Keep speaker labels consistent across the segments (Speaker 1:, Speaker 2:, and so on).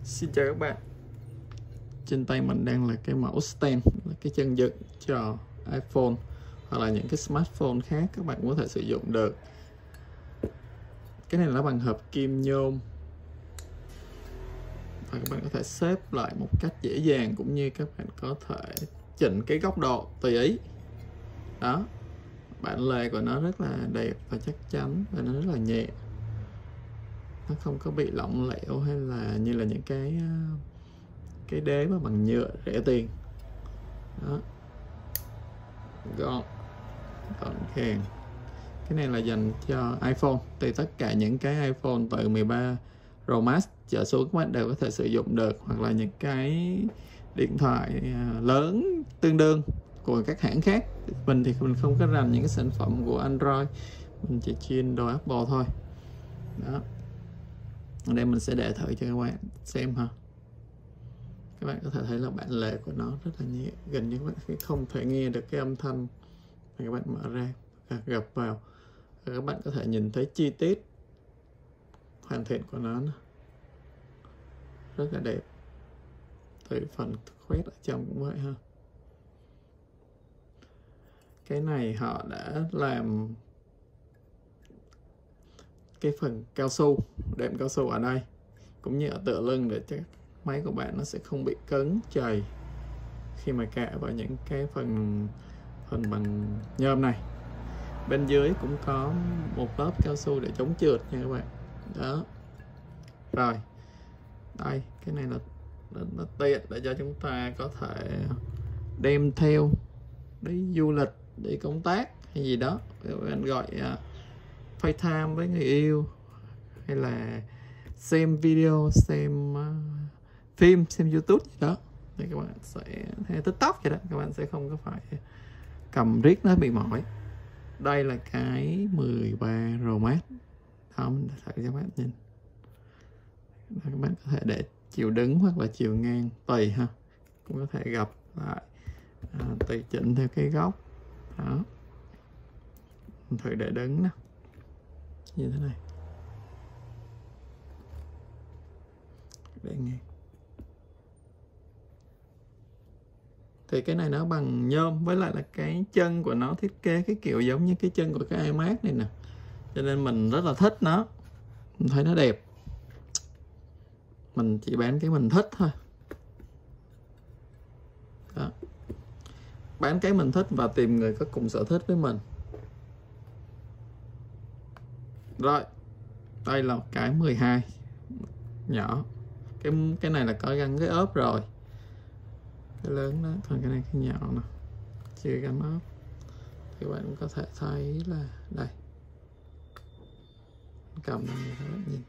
Speaker 1: Xin chào các bạn. Trên tay mình đang là cái mẫu stand, là cái chân dựng cho iPhone hoặc là những cái smartphone khác các bạn có thể sử dụng được. Cái này là bằng hợp kim nhôm và các bạn có thể xếp lại một cách dễ dàng, cũng như các bạn có thể chỉnh cái góc độ tùy ý. Đó, bản lề của nó rất là đẹp và chắc chắn, và nó rất là nhẹ, nó không có bị lỏng lẻo hay là như là những cái đế mà bằng nhựa rẻ tiền. Đó, gọn gàng. Cái này là dành cho iPhone, thì tất cả những cái iPhone từ 13 Pro Max trở xuống các bạn đều có thể sử dụng được, hoặc là những cái điện thoại lớn tương đương của các hãng khác. Mình thì mình không có rành những cái sản phẩm của Android, mình chỉ chuyên đồ Apple thôi. Đó, ở đây mình sẽ để thử cho các bạn xem ha. Các bạn có thể thấy là bản lề của nó rất là nhẹ, gần như các bạn không thể nghe được cái âm thanh mà các bạn mở ra gập vào, và các bạn có thể nhìn thấy chi tiết hoàn thiện của nó rất là đẹp. Từ phần khoét ở trong cũng vậy ha. Cái này họ đã làm cái phần cao su, đệm cao su ở đây cũng như ở tựa lưng, để cho máy của bạn nó sẽ không bị cứng chày khi mà cạ vào những cái phần bằng nhôm này. Bên dưới cũng có một lớp cao su để chống trượt nha các bạn. Đó, rồi đây, cái này là nó tiện để cho chúng ta có thể đem theo đi du lịch, đi công tác hay gì đó. Bạn gọi FaceTime với người yêu, hay là xem video, xem phim, xem YouTube gì đó, thì các bạn sẽ hay TikTok vậy đó, các bạn sẽ không có phải cầm riết nó bị mỏi. Đây là cái 13 Pro Max. Đó, mình thử cho các bạn nhìn. Đó, các bạn có thể để chiều đứng hoặc là chiều ngang tùy ha, cũng có thể gập lại tùy chỉnh theo cái góc. Đó, mình thử để đứng nè, như thế này, để ngang. Thì cái này nó bằng nhôm, với lại là cái chân của nó thiết kế cái kiểu giống như cái chân của cái iMac này nè, cho nên mình rất là thích nó. Mình thấy nó đẹp, mình chỉ bán cái mình thích thôi. Đó, bán cái mình thích và tìm người có cùng sở thích với mình. Rồi, đây là cái 12 nhỏ. Cái này là có gắn cái ốp rồi, cái lớn đó, còn cái này cái nhỏ nè, chưa gắn ốp. Thì bạn cũng có thể thấy là đây, cầm này các bạn nhìn,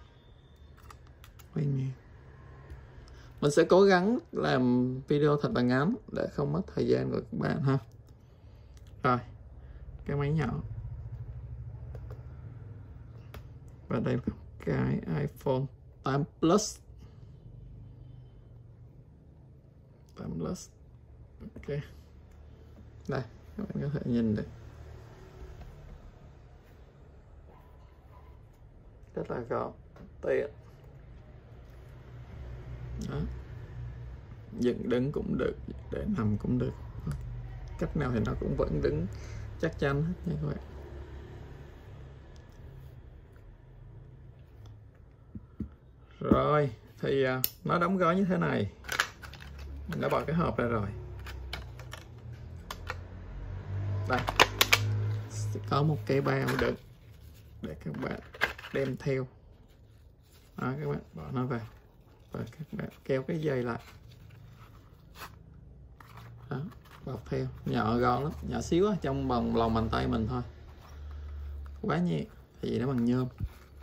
Speaker 1: quay ngang. Mình sẽ cố gắng làm video thật là ngắn để không mất thời gian của các bạn ha. Rồi, cái máy nhỏ, và đây là cái iPhone 8 Plus. 8 Plus. Ok, đây các bạn có thể nhìn được, rất là gọn, tiện. Đó, dựng đứng cũng được, để nằm cũng được, cách nào thì nó cũng vẫn đứng chắc chắn hết nha các bạn. Rồi thì nó đóng gói như thế này. Mình đã bỏ cái hộp ra rồi. Đây, sẽ có một cái bao đựng để các bạn đem theo. Đó, các bạn bỏ nó vào và các bạn kéo cái dây lại. Đó, bọc theo, nhỏ gọn lắm, nhỏ xíu á, trong lòng bàn tay mình thôi, quá nhẹ, thì nó bằng nhôm.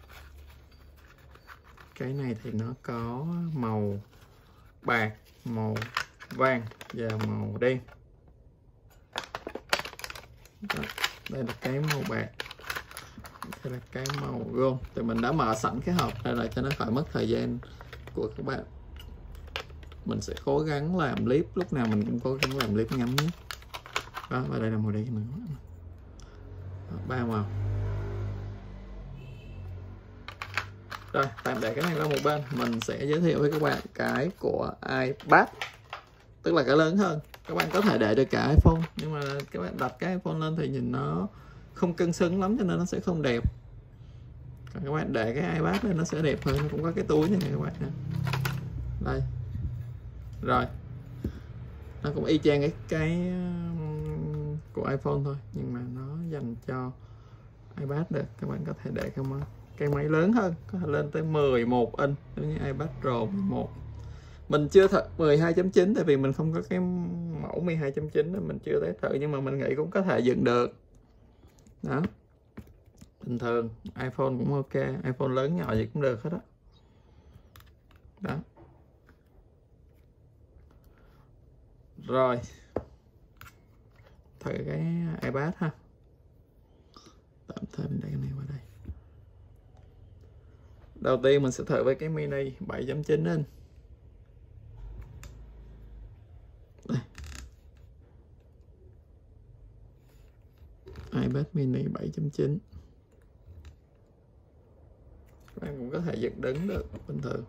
Speaker 1: Cái này thì nó có màu bạc, màu vàng và màu đen. Đó, đây là cái màu bạc, đây là cái màu gold. Thì mình đã mở sẵn cái hộp ra rồi cho nó khỏi mất thời gian của các bạn. Mình sẽ cố gắng làm clip, lúc nào mình cũng cố gắng làm clip ngắn nhất. Đó, và đây là màu đen nữa. Đó, 3 màu. Rồi tạm để cái này qua một bên, mình sẽ giới thiệu với các bạn cái của iPad, tức là cái lớn hơn. Các bạn có thể để được cả iPhone, nhưng mà các bạn đặt cái iPhone lên thì nhìn nó không cân xứng lắm, cho nên nó sẽ không đẹp. Còn các bạn để cái iPad lên nó sẽ đẹp hơn. Nó cũng có cái túi này các bạn nè. Đây. Rồi. Nó cũng y chang cái của iPhone thôi, nhưng mà nó dành cho iPad được. Các bạn có thể để cái máy lớn hơn, có thể lên tới 11 inch giống như iPad Pro 11. Mình chưa thử 12.9 tại vì mình không có cái mẫu 12.9 nên mình chưa thấy thử, nhưng mà mình nghĩ cũng có thể dựng được. Đó. Bình thường iPhone cũng ok, iPhone lớn nhỏ gì cũng được hết đó. Đó. Rồi. Thử cái iPad ha. Tạm thời mình để cái này qua đây. Đầu tiên mình sẽ thử với cái mini 7.9 inch. Đây. iPad mini 7.9. Các bạn cũng có thể dựng đứng được bình thường.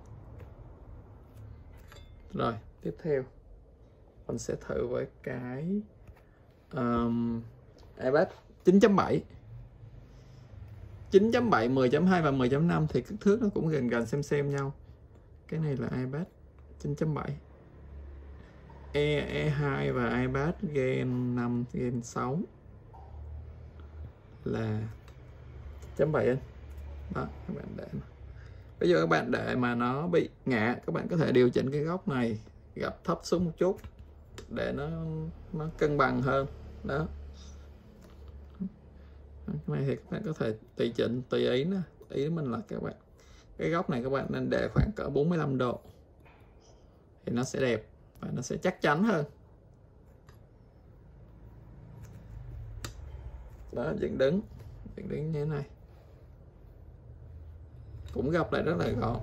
Speaker 1: Rồi, tiếp theo mình sẽ thử với cái iPad 9.7. 9.7, 10.2 và 10.5 thì kích thước nó cũng gần xem nhau. Cái này là iPad 9.7. E2 và iPad Gen 5, Gen 6 là 9.7 inch. Đó, các bạn để mà. Bây giờ các bạn để mà nó bị ngã, các bạn có thể điều chỉnh cái góc này, gập thấp xuống một chút để nó cân bằng hơn. Đó. Cái này thì các bạn có thể tùy chỉnh tùy ý nè. Ý mình là các bạn cái góc này các bạn nên để khoảng cỡ 45 độ thì nó sẽ đẹp và nó sẽ chắc chắn hơn. Đó, dựng đứng như thế này cũng gập lại rất là gọn.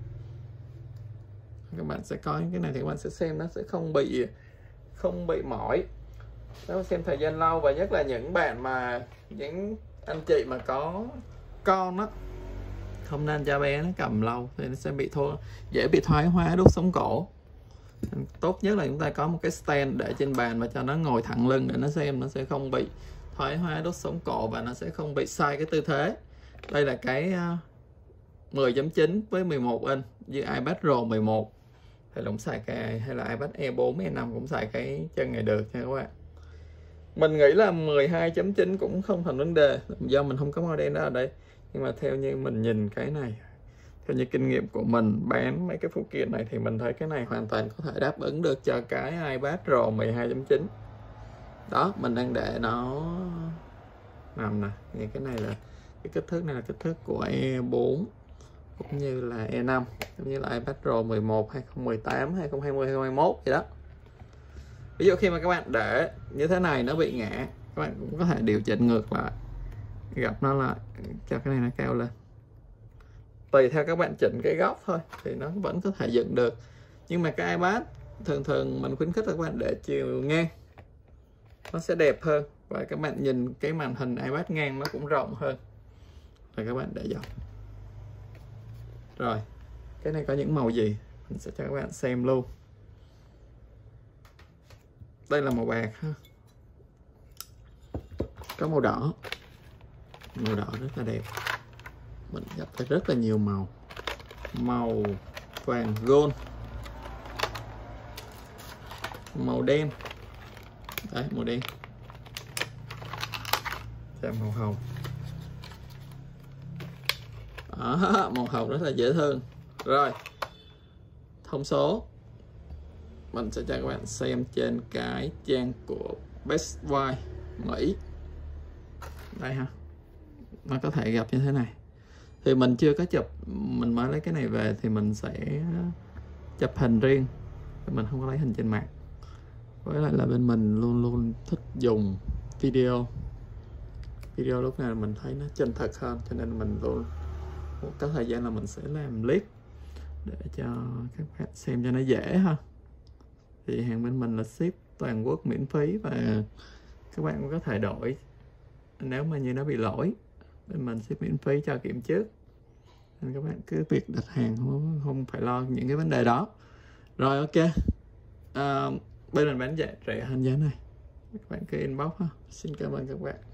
Speaker 1: Các bạn sẽ coi cái này thì các bạn sẽ xem nó sẽ không bị mỏi. Nếu xem thời gian lâu, và nhất là những bạn mà những anh chị mà có con đó, không nên cho bé nó cầm lâu thì nó sẽ dễ bị thoái hóa đốt sống cổ. Tốt nhất là chúng ta có một cái stand để trên bàn và cho nó ngồi thẳng lưng để nó xem, nó sẽ không bị thoái hóa đốt sống cổ và nó sẽ không bị sai cái tư thế. Đây là cái 10.9 với 11 inch với iPad Pro 11 thì cũng xài cái, hay là iPad Air 4, Air 5 cũng xài cái chân này được nha các bạn. Mình nghĩ là 12.9 cũng không thành vấn đề do mình không có model đó ở đây, nhưng mà theo như mình nhìn cái này, theo như kinh nghiệm của mình bán mấy cái phụ kiện này thì mình thấy cái này hoàn toàn có thể đáp ứng được cho cái iPad Pro 12.9. Đó, mình đang để nó nằm nè, như cái này là cái kích thước này là kích thước của E4 cũng như là E5, cũng như là iPad Pro 11, 2018, 2020, 2021 vậy đó. Ví dụ khi mà các bạn để như thế này nó bị ngã, các bạn cũng có thể điều chỉnh ngược lại, gập nó lại cho cái này nó cao lên. Tùy theo các bạn chỉnh cái góc thôi thì nó vẫn có thể dựng được. Nhưng mà cái iPad thường mình khuyến khích các bạn để chiều ngang, nó sẽ đẹp hơn và các bạn nhìn cái màn hình iPad ngang nó cũng rộng hơn. Rồi các bạn để dọc. Rồi, cái này có những màu gì mình sẽ cho các bạn xem luôn. Đây là màu bạc ha, có màu đỏ rất là đẹp. Mình gặp thấy rất là nhiều màu vàng gold, màu đen, đấy màu đen, màu hồng. Đó, màu hồng rất là dễ thương. Rồi, thông số mình sẽ cho các bạn xem trên cái trang của Best Buy Mỹ. Đây ha, nó có thể gặp như thế này. Thì mình chưa có chụp, mình mới lấy cái này về thì mình sẽ chụp hình riêng, mình không có lấy hình trên mạng. Với lại là bên mình luôn thích dùng video lúc nào mình thấy nó chân thật hơn, cho nên mình luôn có thời gian là mình sẽ làm clip để cho các bạn xem cho nó dễ ha. Thì hàng bên mình là ship toàn quốc miễn phí và các bạn cũng có thể đổi nếu mà như nó bị lỗi, bên mình ship miễn phí cho kiểm trước. nên các bạn cứ việc đặt hàng không phải lo những cái vấn đề đó. Rồi ok, bên mình bán rẻ hơn giá này, các bạn cứ inbox ha. Xin cảm ơn các bạn.